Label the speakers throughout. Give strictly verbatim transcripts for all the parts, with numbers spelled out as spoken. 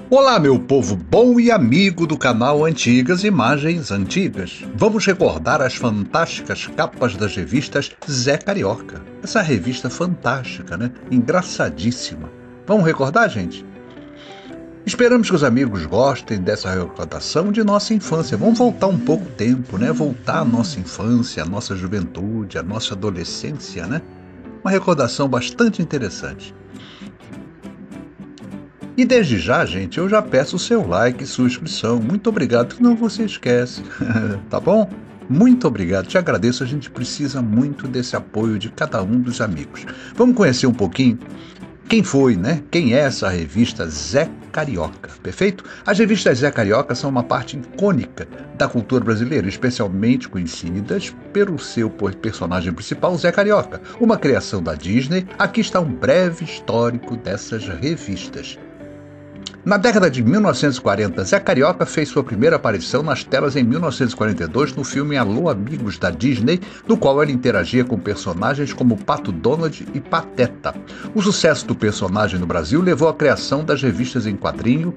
Speaker 1: Olá, meu povo bom e amigo do canal Antigas Imagens Antigas. Vamos recordar as fantásticas capas das revistas Zé Carioca. Essa revista fantástica, né? Engraçadíssima. Vamos recordar, gente? Esperamos que os amigos gostem dessa recordação de nossa infância. Vamos voltar um pouco o tempo, né? Voltar à nossa infância, à nossa juventude, à nossa adolescência, né? Uma recordação bastante interessante. E desde já, gente, eu já peço o seu like e sua inscrição. Muito obrigado, que não você esquece, tá bom? Muito obrigado, te agradeço, a gente precisa muito desse apoio de cada um dos amigos. Vamos conhecer um pouquinho quem foi, né? Quem é essa revista Zé Carioca, perfeito? As revistas Zé Carioca são uma parte icônica da cultura brasileira, especialmente conhecidas pelo seu personagem principal, Zé Carioca, uma criação da Disney. Aqui está um breve histórico dessas revistas. Na década de mil novecentos e quarenta, Zé Carioca fez sua primeira aparição nas telas em mil novecentos e quarenta e dois no filme Alô Amigos da Disney, no qual ele interagia com personagens como Pato Donald e Pateta. O sucesso do personagem no Brasil levou à criação das revistas em quadrinho,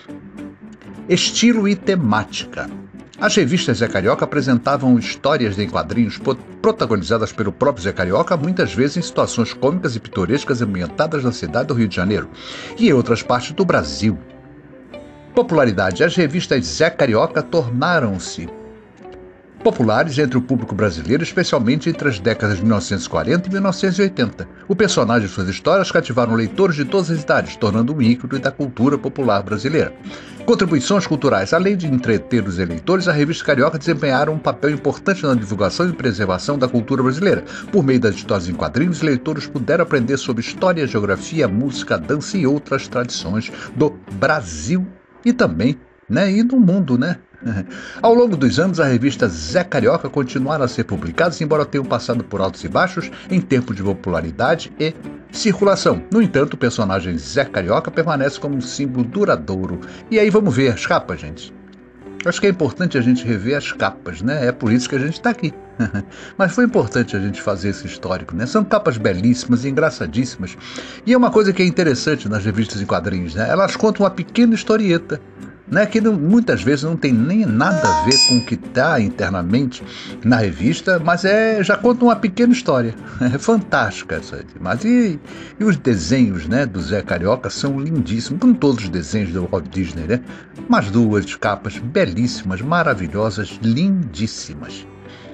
Speaker 1: estilo e temática. As revistas Zé Carioca apresentavam histórias em quadrinhos protagonizadas pelo próprio Zé Carioca, muitas vezes em situações cômicas e pitorescas ambientadas na cidade do Rio de Janeiro e em outras partes do Brasil. Popularidade. As revistas Zé Carioca tornaram-se populares entre o público brasileiro, especialmente entre as décadas de mil novecentos e quarenta e mil novecentos e oitenta. O personagem e suas histórias cativaram leitores de todas as idades, tornando um ícone da cultura popular brasileira. Contribuições culturais. Além de entreter os eleitores, a revista Carioca desempenharam um papel importante na divulgação e preservação da cultura brasileira. Por meio das histórias em quadrinhos, os leitores puderam aprender sobre história, geografia, música, dança e outras tradições do Brasil e também, né, e do mundo, né? Ao longo dos anos, a revista Zé Carioca continuaram a ser publicadas, embora tenham passado por altos e baixos em termos de popularidade e circulação. No entanto, o personagem Zé Carioca permanece como um símbolo duradouro. E aí vamos ver as capas, gente. Acho que é importante a gente rever as capas, né? É por isso que a gente está aqui. Mas foi importante a gente fazer esse histórico, né? São capas belíssimas e engraçadíssimas. E é uma coisa que é interessante nas revistas em quadrinhos, né? Elas contam uma pequena historieta, né, que não, muitas vezes não tem nem nada a ver com o que está internamente na revista, mas é, já conta uma pequena história. É fantástica essa imagem. E, e os desenhos, né, do Zé Carioca são lindíssimos, como todos os desenhos do Walt Disney, né? Umas duas capas belíssimas, maravilhosas, lindíssimas.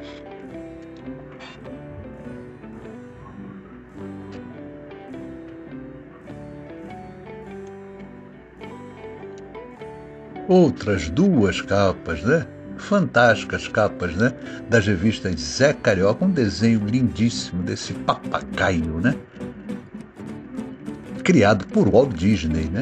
Speaker 1: Outras duas capas, né? Fantásticas capas, né? Das revistas Zé Carioca, um desenho lindíssimo desse papagaio, né? Criado por Walt Disney, né?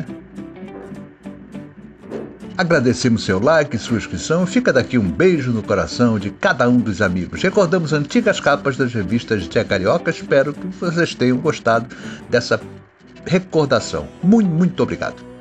Speaker 1: Agradecemos seu like e sua inscrição. Fica daqui um beijo no coração de cada um dos amigos. Recordamos antigas capas das revistas Zé Carioca. Espero que vocês tenham gostado dessa recordação. Muito, muito obrigado.